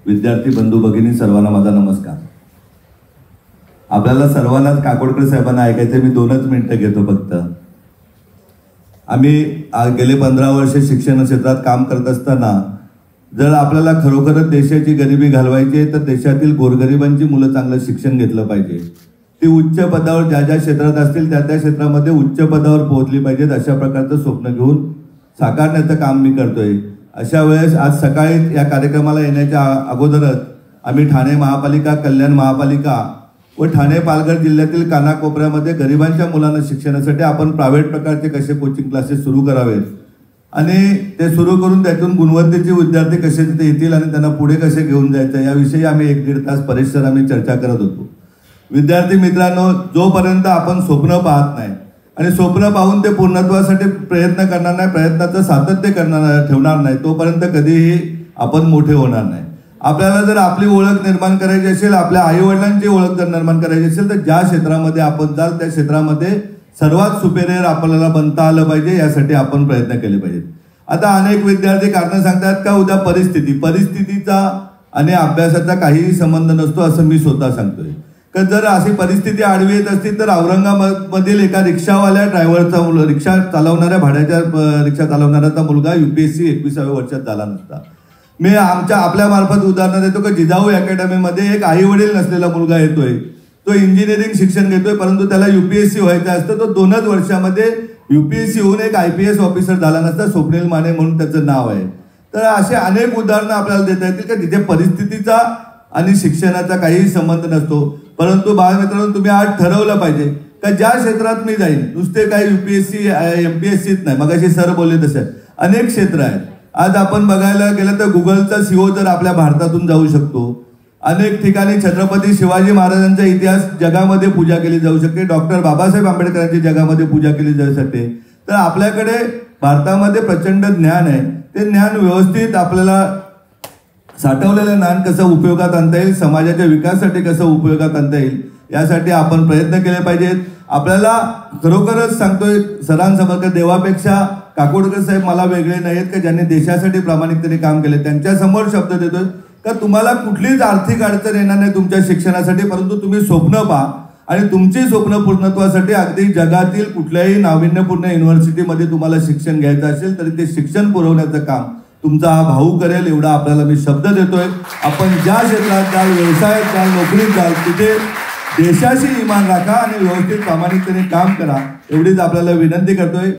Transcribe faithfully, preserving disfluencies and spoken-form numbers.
विद्यार्थी बंधू भगिनी सर्वांना माझा नमस्कार। आपल्याला सर्वांनाच काकोडकर साहेबांना ऐकायचं, मी दोनच मिनिटं घेतो फक्त। आम्ही गेले पंधरा वर्ष शिक्षण क्षेत्रात काम करत असताना जर आपल्याला खरोखरच देशाची गरिबी घालवायची आहे तर देशातील गोरगरिबांची मुलं चांगलं शिक्षण घेतलं पाहिजे। ती उच्च पदावर ज्या ज्या क्षेत्रात असतील त्या त्या क्षेत्रामध्ये उच्च पदावर पोहोचली पाहिजेत, अशा प्रकारचं स्वप्न घेऊन साकारण्याचं काम मी करतोय। अशा वेळेस आज सकाळी या कार्यक्रमाला येण्याच्या अगोदरच आम्ही ठाणे महापालिका, कल्याण महापालिका व ठाणे पालघर जिल्ह्यातील कानाकोपऱ्यामध्ये गरिबांच्या मुलांना शिक्षणासाठी आपण प्रायव्हेट प्रकारचे कसे कोचिंग क्लासेस सुरू करावेत आणि ते सुरू करून त्यातून गुणवत्तेचे विद्यार्थी कसे तिथे येतील आणि त्यांना पुढे कसे घेऊन जायचं याविषयी आम्ही एक दीड तास परीक्षेवर आम्ही चर्चा करत होतो। विद्यार्थी मित्रांनो, जोपर्यंत आपण स्वप्न पाहत नाही आणि स्वप्न पाहून ते पूर्णत्वासाठी प्रयत्न करणार नाही, प्रयत्नाचं सातत्य करणार ठेवणार नाही, तोपर्यंत कधीही आपण मोठे होणार नाही। आपल्याला जर आपली ओळख निर्माण करायची असेल, आपल्या आई वडिलांची ओळख जर निर्माण करायची असेल तर ज्या क्षेत्रामध्ये आपण जाल त्या क्षेत्रामध्ये सर्वात सुपेरियर आपल्याला बनता आलं पाहिजे, यासाठी आपण प्रयत्न केले पाहिजेत। आता अनेक विद्यार्थी कारण सांगतात का उद्या परिस्थिती परिस्थितीचा आणि अभ्यासाचा काहीही संबंध नसतो असं मी स्वतः सांगतोय। तर जर अशी परिस्थिती आडवी येत असती तर औरंगाबादमधील एका रिक्षावाल्या ड्रायव्हरचा मुलगा, रिक्षा चालवणाऱ्या भाड्याच्या रिक्षा चालवणाऱ्याचा मुलगा यूपीएससी एकविसाव्या वर्षात झाला नसता। मी आमच्या आपल्या मार्फत उदाहरण देतो की जिजाऊ अकॅडमीमध्ये एक आई वडील नसलेला मुलगा येतोय, तो इंजिनिअरिंग शिक्षण घेतोय, परंतु त्याला यूपीएससी व्हायचं असतं, तो दोनच वर्षामध्ये यूपीएससी होऊन एक आय पी एस ऑफिसर झाला नसता। स्वप्नील माने म्हणून त्याचं नाव आहे। तर असे अनेक उदाहरणं आपल्याला देता येतील का जिथे परिस्थितीचा आणि शिक्षणाचा काहीही संबंध नसतो। परंतु बाळमित्रांनो, तुम्ही आज ठरवलं पाहिजे का ज्या क्षेत्रात मी जाईन, नुसते काही यूपीएससी एमपीएससीत नाही, मगाशी सर बोलले तसे अनेक क्षेत्र आहेत। आज आपण बघायला गेलं तर गुगलचा सीओ जर आपल्या भारतातून जाऊ शकतो, अनेक ठिकाणी छत्रपती शिवाजी महाराजांचा इतिहास जगामध्ये पूजा केली जाऊ शकते, डॉक्टर बाबासाहेब आंबेडकरांची जगामध्ये पूजा केली जाऊ शकते। तर आपल्याकडे भारतामध्ये प्रचंड ज्ञान आहे, ते ज्ञान व्यवस्थित आपल्याला साठवलेलं ज्ञान कसं उपयोगात आणता येईल, समाजाच्या विकासासाठी कसं उपयोगात आणता येईल, यासाठी आपण प्रयत्न केले पाहिजेत। आपल्याला खरोखरच सांगतोय सरांसमोर का देवापेक्षा काकोडकर साहेब मला वेगळे नाहीत का ज्यांनी देशासाठी प्रामाणिकतेने काम केले, त्यांच्यासमोर शब्द देतोय का तुम्हाला कुठलीच आर्थिक अडचण येणार नाही तुमच्या शिक्षणासाठी, परंतु तुम्ही स्वप्न पहा आणि तुमची स्वप्न पूर्णत्वासाठी अगदी जगातील कुठल्याही नाविन्यपूर्ण युनिव्हर्सिटीमध्ये तुम्हाला शिक्षण घ्यायचं असेल तरी ते शिक्षण पुरवण्याचं काम तुमचा हा भाऊ करेल, एवढा आपल्याला मी शब्द देतोय। आपण ज्या क्षेत्रात जाल, व्यवसायात जाल, नोकरीत जाल, तिथे देशाशी इमान राखा आणि व्यवस्थित प्रामाणिकतेने काम करा, एवढीच आपल्याला विनंती करतोय।